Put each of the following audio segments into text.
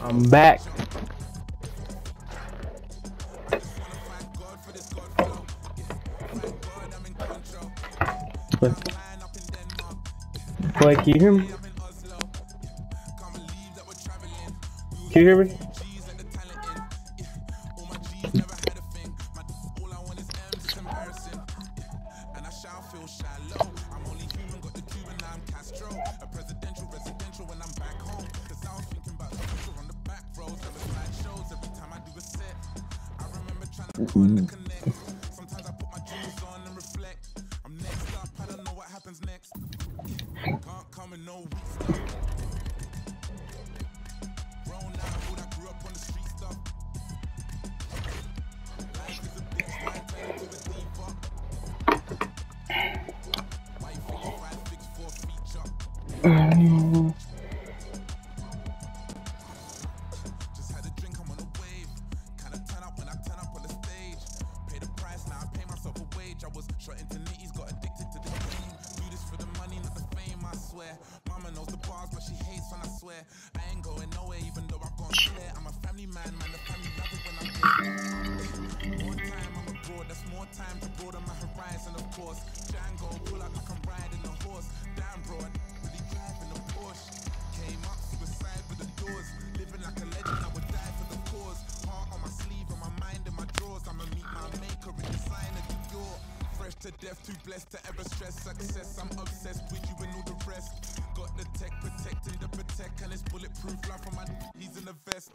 I'm back. Boy, can you hear me? Can you hear me? To death, too blessed to ever stress success. I'm obsessed with you and all the rest. Got the tech protecting the protect, and it's bulletproof life on my he's in the vest.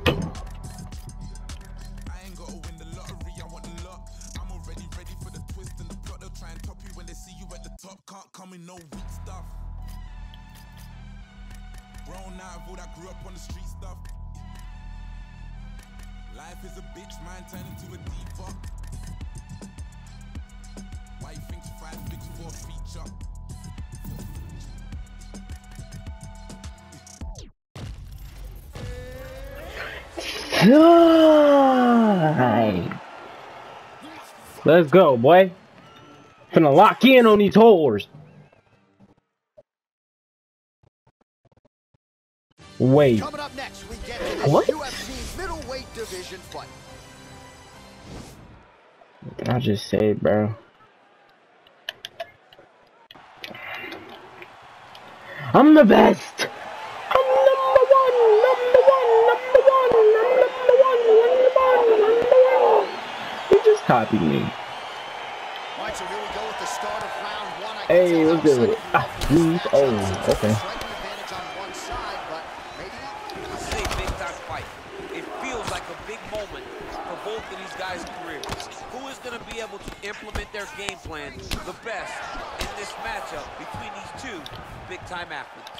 I ain't gotta win the lottery, I want the lot. I'm already ready for the twist and the plot. They'll try and top you when they see you at the top. Can't come in no weak stuff. Grown out of all that grew up on the street stuff. Life is a bitch, mine turned into a default. Why you think 5 big for a feature? Let's go, boy. Finna lock in on these whores. Wait. Coming up next, we get to this What? UFC middleweight division fight. I just say, bro. I'm the best. I'm number one. He just copied me. All right, so here we go with the start of round one. Hey, what's good? Oh, okay. Say big time fight. It feels like a big moment for both of these guys' careers. Who is going to be able to implement their game plan the best in this matchup between these two big-time athletes?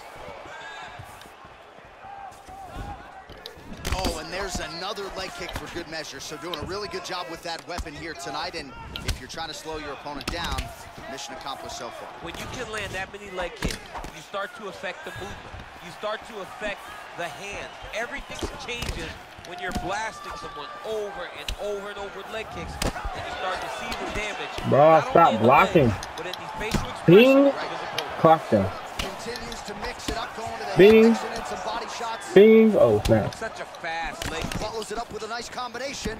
Oh, and there's another leg kick for good measure. So doing a really good job with that weapon here tonight. And if you're trying to slow your opponent down, mission accomplished so far. When you can land that many leg kicks, you start to affect the movement. You start to affect the hand. Everything changes when you're blasting someone over and over and over with leg kicks, and you start to see the damage. Bro, stop blocking. Leg, but in these facial Bing. Clock them. Continues to mix it up, going to the Bing. head, mixing in some body shots. Bing. Oh, snap. Such a fast leg kick. Follows it up with a nice combination.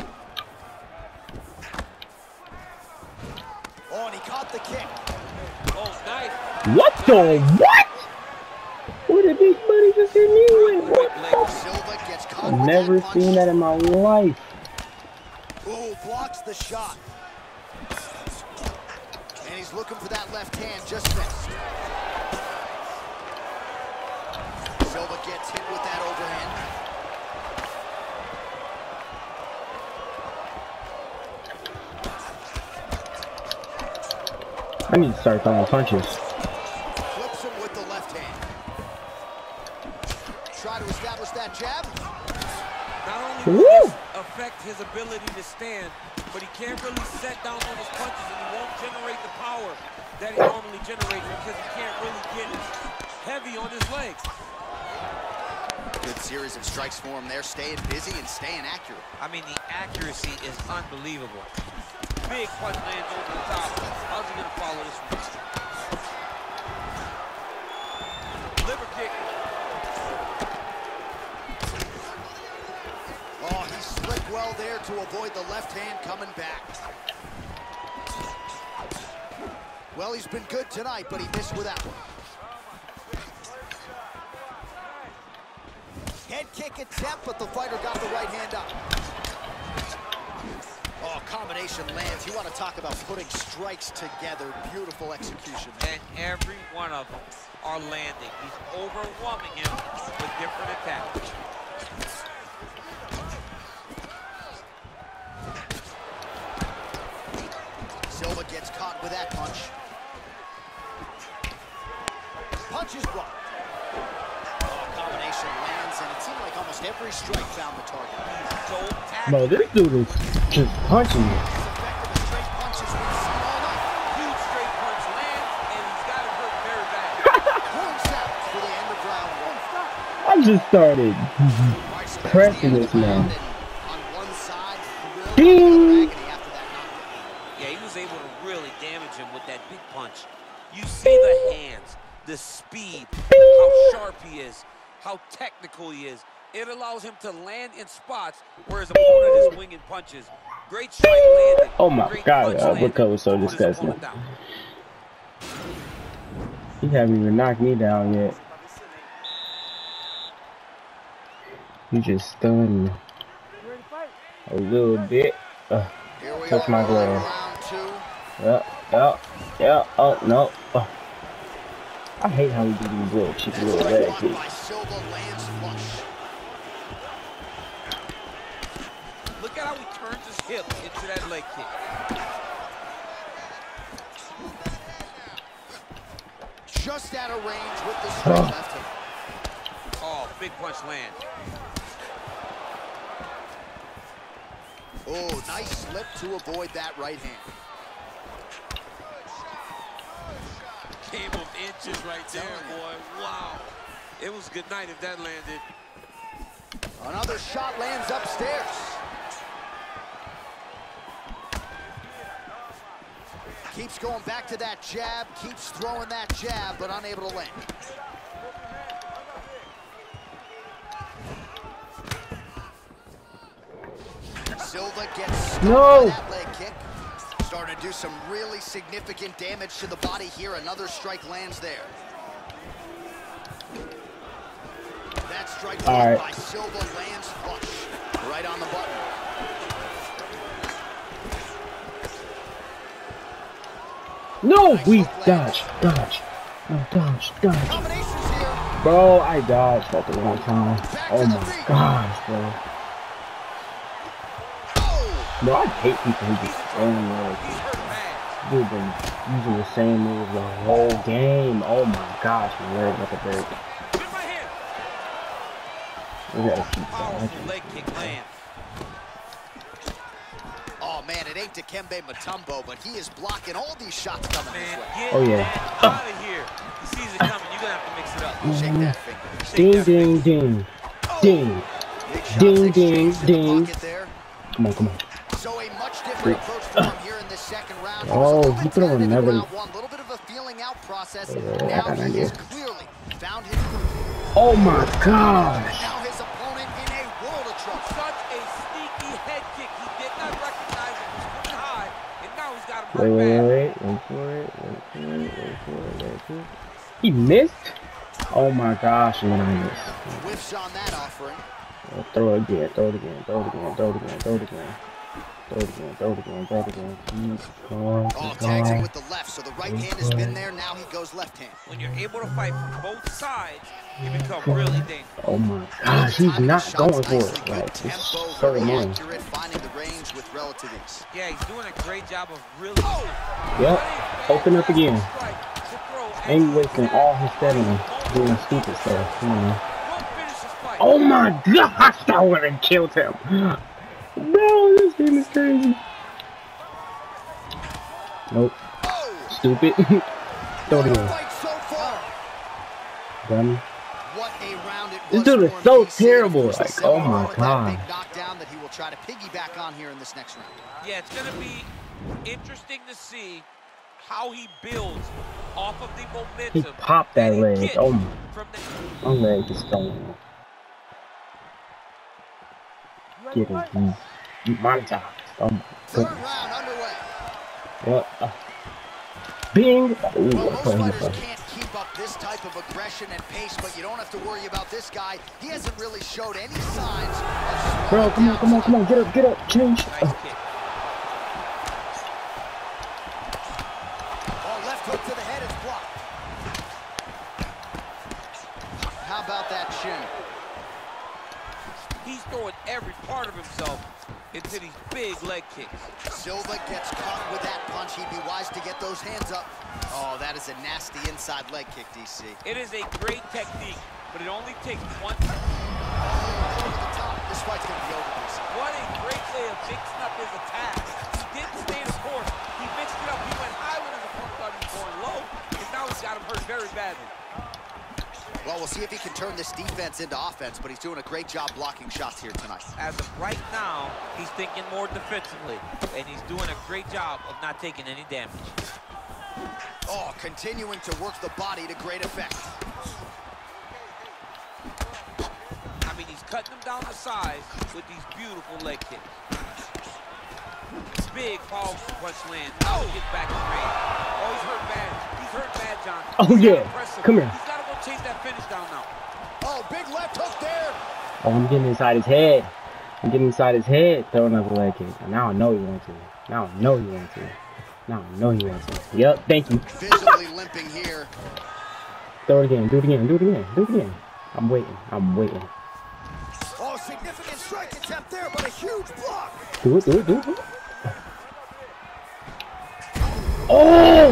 Oh, and he caught the kick. Oh, nice. What the what? What did Big Buddy just hit me with? What? Silva gets caught. I've never seen that in my life. Ooh, blocks the shot. And he's looking for that left hand, just missed. Silva gets hit with that overhand. I need to start throwing punches. Flips him with the left hand. Try to establish that jab. Not only will this affect his ability to stand, but he can't really set down on his punches, and he won't generate the power that he normally generates because he can't really get heavy on his legs. Good series of strikes for him there, staying busy and staying accurate. I mean, the accuracy is unbelievable. Big punch lands over the top. How's he gonna follow this one? Liver kick. to avoid the left hand coming back. Well, he's been good tonight, but he missed with that one. Head kick attempt, but the fighter got the right hand up. Oh, combination lands. You want to talk about putting strikes together. Beautiful execution. And every one of them are landing. He's overwhelming him with different attacks. Silva gets caught with that punch. Punch is blocked. Oh, combination lands, and it seemed like almost every strike found the target. So Bro, this dude is just punching me. Straight punches we've seen all night. huge straight punch lands, and he's got it hurt very bad. Points out for the end of round one. I just started pressing this man. On one side, Ding! agony after that knockdown. Yeah, he was able to really damage him with that big punch. You see the hands, the speed, how sharp he is, how technical he is. It allows him to land in spots where his opponent is winging punches. Great strike landed. Oh my Great God, punch that landed. uppercut was so Put his disgusting. opponent down. He haven't even knocked me down yet. He just stunned me a little bit. Here we Touch are my on glove. round two. Yeah. Oh no. Oh. I hate how he do these little cheeky little Strike leg blocked kicks. by Silva, lands flush. Look at how he turns his hip into that leg kick. Just out of range with the straight left hook. Oh, big punch land. Oh, nice slip to avoid that right hand. Game of inches right there, boy. Wow. It was good night if that landed. Another shot lands upstairs. Keeps going back to that jab, keeps throwing that jab, but unable to land. Silva gets stuck by that leg kick. Starting to do some really significant damage to the body here. Another strike lands there. That strike by Silva lands flush. Right on the button. No, we dodge. No, dodge. Combinations here. Bro, I dodged at the wrong time. Oh my gosh, bro. Bro, I hate people who just stand there. He's hurt bad. Dude, been using the same moves the whole game. Oh my gosh, my leg like a break. Good right hand. We gotta keep Powerful dodging. leg kick land. Oh man, it ain't Dikembe Mutombo, but he is blocking all these shots coming his Man, way. get Oh, yeah. that out of here. He sees it coming. You're going to have to mix it up. Shake that finger. Shake Ding, that ding, finger. ding. Ding. Big shots Ding, exchanged ding, in the ding. pocket there. Come on. So a much different approach for him here in this second round. He was a Oh, little he bit threw tentative in another- round one, a little bit of a feeling out process. I Now got an he idea. has clearly found his groove. Oh my gosh. Now his opponent in a world of trouble. Such a sneaky head kick. He did not recognize it was coming high, and now he's got him Wait right for it. He missed? Oh my gosh, and then I missed. Whiffs on that offering. Throw it again. Keep Oh, tags him going. with the left, so the right hand has been there. Now he goes left hand. When you're able to fight from both sides, you become really dangerous. Oh my gosh, he's Timing not the going shots for nicely, it. good Like, it's tempo, so very annoying. accurate, finding the range with relative ease. Yeah, he's doing a great job of really... Yep, open up again. Ain't wasting all his stamina doing stupid stuff. You know. Oh my gosh, I would have killed him. Bro, this game is crazy. Nope. Oh, Stupid. Throw it again. fight so far. Dummy. What a round it This was dude is for him. so He said terrible, he was the like, center oh my with that God. big knockdown that he will try to piggyback on here in this next round. Yeah, it's going to be interesting to see how he builds off of the He momentum. popped that he leg. gets Oh my. from the... My leg is going. Get him. montage. Oh my Third goodness. round underway. What? Bing. Ooh, Well, what most play he fighters play? can't keep up this type of aggression and pace, but you don't have to worry about this guy. He hasn't really showed any signs of Bro, come on, come on, come on. Get up, change. Nice kick. Oh, left hook to the head is blocked. How about that shin? He's throwing every part of himself into these big leg kicks. Silva gets caught with that punch. He'd be wise to get those hands up. Oh, that is a nasty inside leg kick, DC. It is a great technique, but it only takes one. Over the top. This fight's going to be over, DC. What a great way of mixing up his attacks. He didn't stay the course. He mixed it up. He went high when his opponent thought he was going low, and now he's got him hurt very badly. Well, we'll see if he can turn this defense into offense, but he's doing a great job blocking shots here tonight. As of right now, he's thinking more defensively, and he's doing a great job of not taking any damage. Oh, continuing to work the body to great effect. I mean, he's cutting them down to size with these beautiful leg kicks. Big, powerful punch lands. Oh, he gets back in range. Oh, he's hurt bad. He's hurt bad, John. Oh, yeah. Come here. He's got to go chase that finish down now. Oh, big left hook there. Oh, I'm getting inside his head. I'm getting inside his head. Throw another leg kick. Now I know he wants to. Now I know he wants to. Now I know he wants to. Yep, thank you. Visibly limping here. Throw it again. Do it again. Do it again. Do it again. I'm waiting. I'm waiting. Oh, significant strike attempt there, but a huge block. Do it. Do it. Do it. Oh!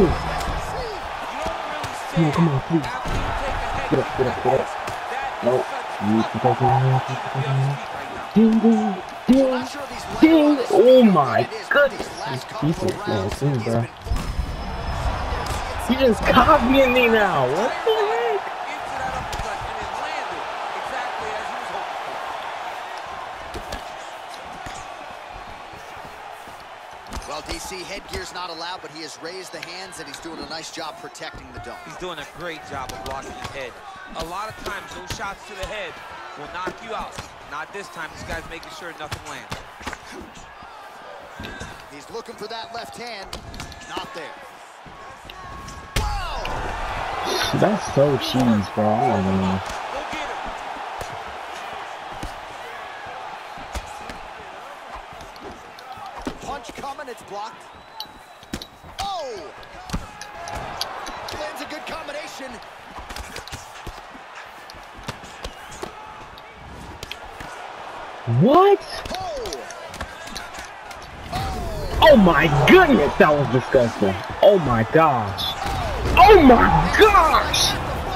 Come on, come on, please. Get up, get up, get up. Nope. Keep taking it. Keep taking it. Ding, ding, ding, ding. Oh my goodness. He's decent, man. Soon, bro. He just copying me now. What the heck? Well, DC, headgear's not allowed, but he has raised the hands, and he's doing a nice job protecting the dome. He's doing a great job of blocking his head. A lot of times, those shots to the head will knock you out. Not this time. This guy's making sure nothing lands. He's looking for that left hand. Not there. Whoa! That's so cheese, bro. I don't know. Go get him. Punch coming, it's blocked. Oh! Lands a good combination. What? Oh my goodness, that was disgusting. Oh my gosh. Oh my gosh!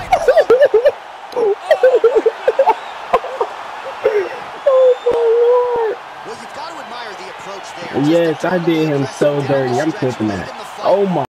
Oh Well, you've got to admire the approach there. my lord. Yes, I did him so dirty. I'm clipping that. Oh my.